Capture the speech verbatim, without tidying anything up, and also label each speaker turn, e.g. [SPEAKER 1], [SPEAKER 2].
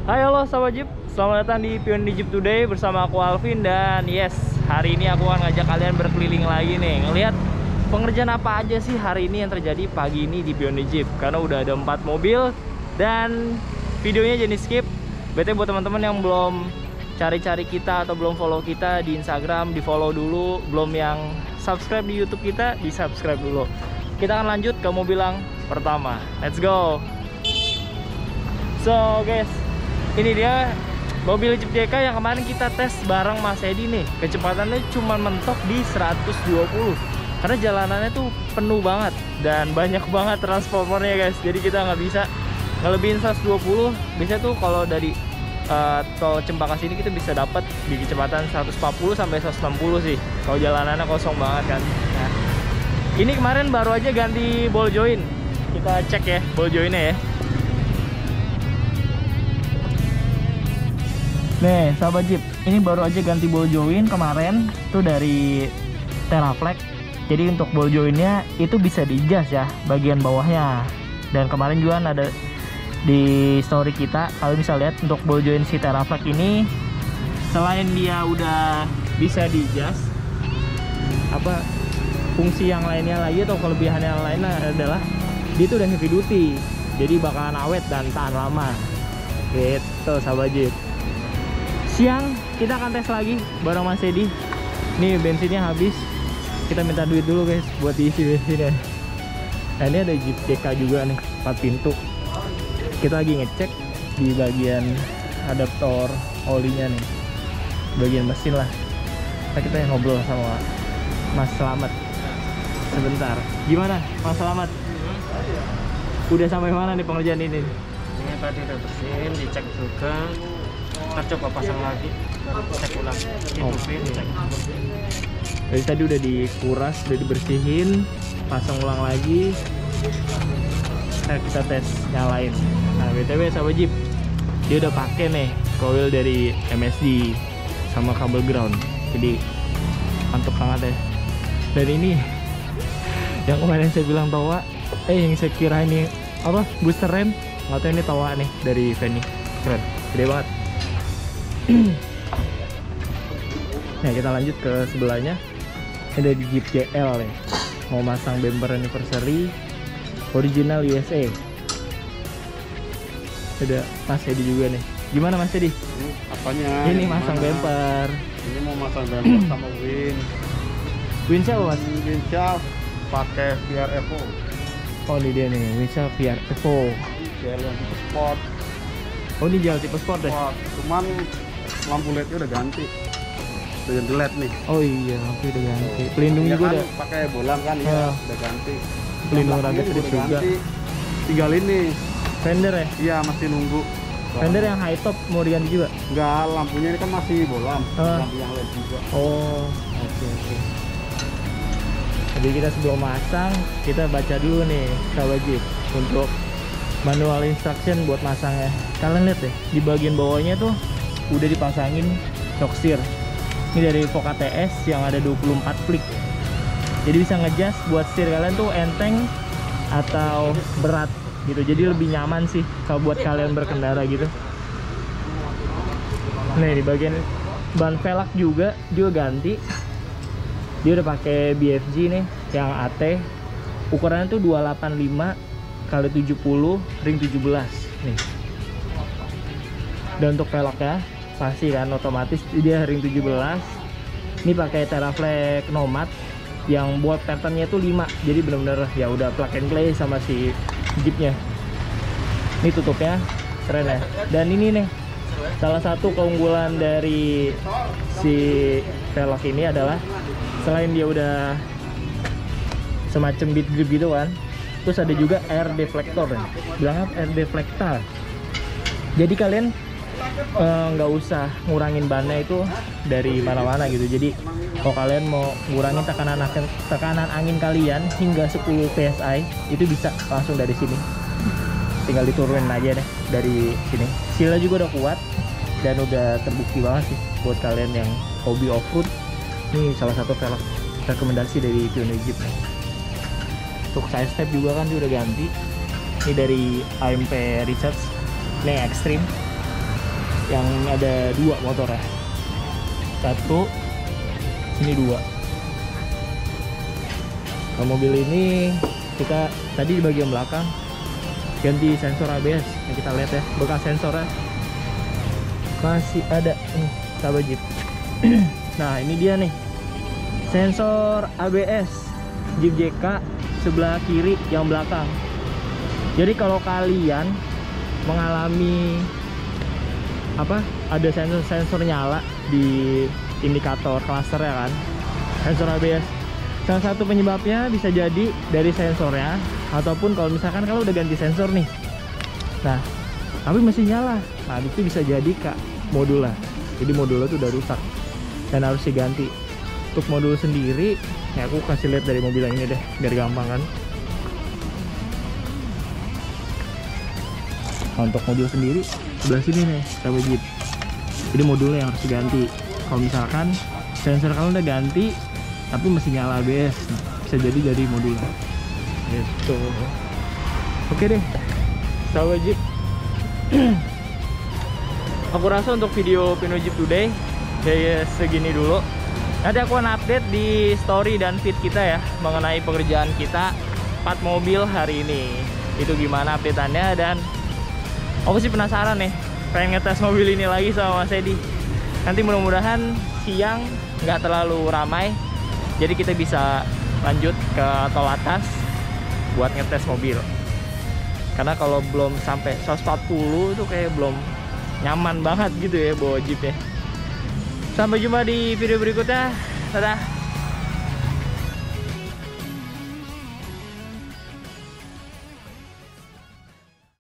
[SPEAKER 1] Hai, halo sahabat Jeep, selamat datang di Pionir Jeep Today bersama aku Alvin. Dan yes, hari ini aku akan ngajak kalian berkeliling lagi nih, ngelihat pengerjaan apa aja sih hari ini yang terjadi pagi ini di Pionir Jeep. Karena udah ada empat mobil dan videonya jadi skip. B T W buat teman-teman yang belum cari-cari kita atau belum follow kita di Instagram, di follow dulu. Belum yang subscribe di YouTube kita, di subscribe dulu. Kita akan lanjut ke mobil yang pertama. Let's go. So guys, ini dia mobil Jeep J K yang kemarin kita tes bareng Mas Edi nih. Kecepatannya cuma mentok di seratus dua puluh karena jalanannya tuh penuh banget dan banyak banget transformernya guys. Jadi kita nggak bisa ngelebihin seratus dua puluh. Biasanya tuh kalau dari uh, tol Cempaka sini kita bisa dapat di kecepatan seratus empat puluh sampai seratus enam puluh sih kalau jalanannya kosong banget kan. Nah, ini kemarin baru aja ganti ball joint. Kita cek ya ball jointnya ya. Nih sahabat Jeep, ini baru aja ganti ball joint kemarin tuh dari Teraflex. Jadi untuk ball jointnya itu bisa di-adjust ya bagian bawahnya. Dan kemarin juga ada di story kita, kalau bisa lihat untuk ball joint si Teraflex ini, selain dia udah bisa di-adjust, apa fungsi yang lainnya lagi atau kelebihan yang lainnya adalah dia itu udah heavy duty, jadi bakalan awet dan tahan lama gitu sahabat Jeep. Siang kita akan tes lagi bareng Mas Edi. Nih bensinnya habis, kita minta duit dulu guys buat diisi bensinnya. Nah ini ada Jeep J K juga nih, empat pintu. Kita lagi ngecek di bagian adaptor olinya nih, bagian mesin lah. Nah, kita ngobrol sama Mas Slamet sebentar. Gimana Mas Slamet? Udah sampai mana nih pengerjaan ini?
[SPEAKER 2] Ini tadi udah bersihin, dicek juga. Kita coba pasang lagi, cek ulang, hidupin, cek.
[SPEAKER 1] Jadi tadi udah dikuras, udah dibersihin, pasang ulang lagi. Nah, kita tes nyalain. Nah B T W sahabat Jeep, dia udah pakai nih coil dari M S D sama kabel ground, jadi mantep banget ya. Dan ini yang kemarin saya bilang tawa, eh yang saya kira ini apa booster rem, nggak tahu ini tawa nih dari Fanny, keren, gede banget. Nah kita lanjut ke sebelahnya. Ini ada di Jeep J L nih, mau masang bumper anniversary original U S A. Ada Mas Edi juga nih. Gimana Mas Edi?
[SPEAKER 2] Ini apanya?
[SPEAKER 1] Ini masang bumper.
[SPEAKER 2] Ini mau masang bumper sama win.
[SPEAKER 1] Win siapa Mas?
[SPEAKER 2] Win shaft pakai V R Evo.
[SPEAKER 1] Oh ini dia nih, win shaft V R Evo.
[SPEAKER 2] Gel yang tipe sport.
[SPEAKER 1] Oh ini gel tipe sport deh.
[SPEAKER 2] Sport. Cuman lampu L E D-nya udah ganti. Udah ganti L E D nih.
[SPEAKER 1] Oh iya, lampu udah ganti. Pelindung
[SPEAKER 2] Ya
[SPEAKER 1] juga
[SPEAKER 2] kan,
[SPEAKER 1] udah.
[SPEAKER 2] pakai bolang kan ya,
[SPEAKER 1] Ah.
[SPEAKER 2] udah ganti.
[SPEAKER 1] Pelindung
[SPEAKER 2] Belakangnya
[SPEAKER 1] raga strip
[SPEAKER 2] udah
[SPEAKER 1] juga.
[SPEAKER 2] ganti. Tinggal ini.
[SPEAKER 1] Fender ya?
[SPEAKER 2] Iya masih nunggu.
[SPEAKER 1] Fender yang high top mau diganti juga?
[SPEAKER 2] Enggak, lampunya ini kan masih bolam.
[SPEAKER 1] Ah.
[SPEAKER 2] Ganti yang L E D juga.
[SPEAKER 1] Oh, oke oke. Jadi kita sebelum masang, kita baca dulu nih sahabat Jeep untuk manual instruction buat masangnya. Kalian lihat deh, di bagian bawahnya tuh udah dipasangin shock sear. Ini dari Voca T S yang ada dua puluh empat flick. Jadi bisa ngejust buat setir kalian tuh enteng atau berat gitu. Jadi lebih nyaman sih kalau buat kalian berkendara gitu. Nih di bagian ban velg juga juga ganti. Dia udah pakai B F G nih yang A T. Ukurannya tuh dua delapan lima kali tujuh puluh ring tujuh belas nih. Dan untuk velgnya pasti kan otomatis dia ring tujuh belas. Ini pakai Teraflex Nomad yang buat patternnya tuh lima. Jadi bener-bener ya udah plug and play sama si Jeepnya. Ini tutupnya keren ya. Dan ini nih salah satu keunggulan dari si velg ini adalah selain dia udah semacam bead grip gitu kan, terus ada juga air deflector ya. Bilangnya air deflector. Jadi kalian nggak uh, usah ngurangin bannya itu dari mana-mana gitu. Jadi kalau kalian mau ngurangin tekanan tekanan angin kalian hingga sepuluh P S I itu bisa langsung dari sini. Tinggal diturunin aja deh dari sini. Sealnya juga udah kuat dan udah terbukti banget sih buat kalian yang hobi off-road. Ini salah satu velg rekomendasi dari Pionir Jeep nih. Untuk side step juga kan dia udah ganti. Ini dari A M P Research, ini Extreme. yang ada dua motornya, satu ini dua. Nah, mobil ini kita tadi di bagian belakang ganti sensor A B S yang kita lihat ya, bekas sensornya masih ada nih, sahabat Jeep. Nah ini dia nih sensor A B S Jeep J K sebelah kiri yang belakang. Jadi kalau kalian mengalami apa, ada sensor-sensor nyala di indikator cluster ya kan, sensor A B S, salah satu penyebabnya bisa jadi dari sensornya, ataupun kalau misalkan kalau udah ganti sensor nih, nah tapi masih nyala, nah itu bisa jadi kak modulnya, jadi modulnya tuh udah rusak dan harus diganti. Untuk modul sendiri ya aku kasih lihat dari mobil yang ini deh biar gampang kan. Nah, untuk modul sendiri sebelah sini nih sahabat Jeep, jadi modulnya yang harus diganti. Kalau misalkan sensor kalau udah ganti tapi masih nyala A B S, nah, bisa jadi dari modulnya gitu. Oke deh sahabat Jeep, aku rasa untuk video Pino Jeep Today kayak segini dulu. Nanti aku akan update di story dan feed kita ya mengenai pekerjaan kita part mobil hari ini, itu gimana update-annya. Dan aku sih penasaran nih, pengen ngetes mobil ini lagi sama Mas Edi. Nanti mudah-mudahan siang nggak terlalu ramai, jadi kita bisa lanjut ke tol atas buat ngetes mobil. Karena kalau belum sampai seratus empat puluh itu kayak belum nyaman banget gitu ya bawa Jeep ya. Sampai jumpa di video berikutnya. Dadah.